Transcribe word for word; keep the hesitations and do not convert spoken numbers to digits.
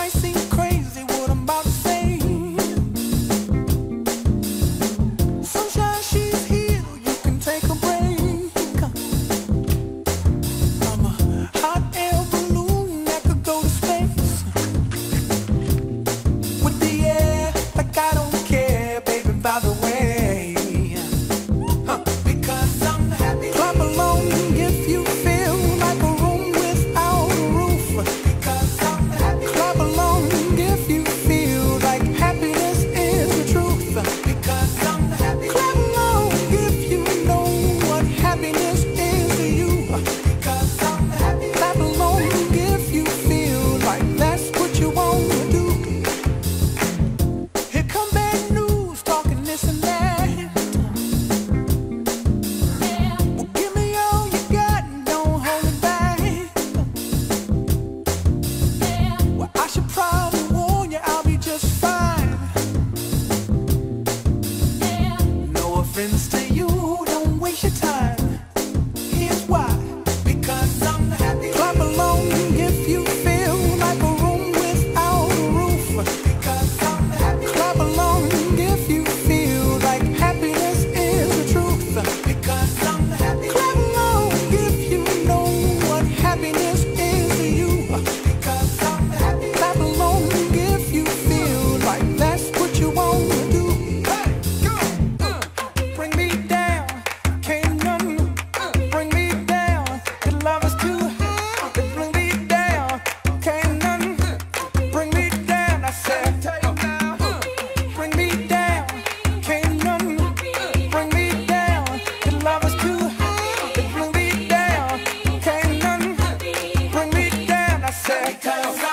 might seem crazy what I'm about to say. Sunshine, she's here, you can take a break. I'm a hot air balloon that could go to space. With the air, like I don't care, baby, by the way. Huh. Because I'm happy. Clap along if you feel like a room without a roof. Because I'm happy. Clap along if you feel like happiness is the truth. Because I'm happy. Clap along if you know what happiness is to you. Because I'm happy. Clap along if you feel like that's what you want to do. Here come bad news, talking this and that. Well, give me all you got and don't hold it back. Well, I should probably warn you, I'll be just fine. No offense to you, don't waste your time. Here's why. Because I'm happy. Clap along if you feel like a room without a roof. Because I'm happy. Clap along if you feel like happiness is the truth. Because I'm happy. Clap along if you know what happiness is to you. Because I'm happy. Clap along if you feel like that's what you want to do. Hey, go! Uh, bring me down, can't none bring me down. Your love is too high. Bring me down, can't none bring me down. I said, bring me down, can't none bring me down. Your love is too high. Bring me down, can't none bring me down. I said,